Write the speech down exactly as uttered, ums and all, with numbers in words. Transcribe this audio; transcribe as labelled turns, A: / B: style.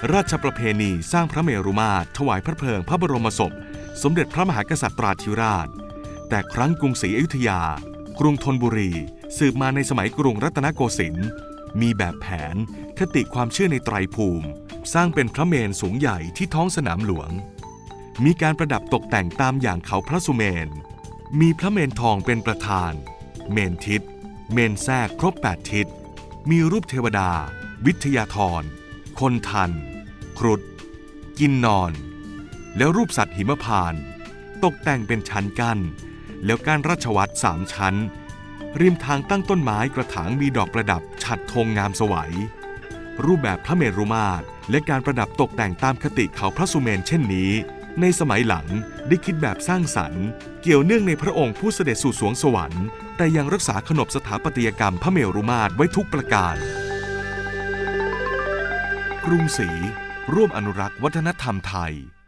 A: ราชประเพณีสร้างพระเมรุมาตรถวายพระเพลิงพระบรมศพสมเด็จพระมหากษัตริย์ธิราชแต่ครั้งกรุงศรีอยุธยากรุงธนบุรีสืบมาในสมัยกรุงรัตนโกสินทร์มีแบบแผนคติความเชื่อในไตรภูมิสร้างเป็นพระเมรุสูงใหญ่ที่ท้องสนามหลวงมีการประดับตกแต่งตามอย่างเขาพระสุเมนมีพระเมรุทองเป็นประธานเมรุทิศเมรุแทรกครบแปดทิศมีรูปเทวดาวิทยาธรคนทันครุฑกินนอนแล้วรูปสัตว์หิมพานต์ตกแต่งเป็นชั้นกั้นแล้วการราชวัตรสามชั้นริมทางตั้งต้นไม้กระถางมีดอกประดับฉัตรธงงามสวยรูปแบบพระเมรุมาตรและการประดับตกแต่งตามคติเขาพระสุเมนเช่นนี้ในสมัยหลังได้คิดแบบสร้างสรรค์เกี่ยวเนื่องในพระองค์ผู้เสด็จสู่สวงสวรรค์แต่ยังรักษาขนบสถาปัตยกรรมพระเมรุมาตรไว้ทุกประการกรุงศรีร่วมอนุรักษ์วัฒนธรรมไทย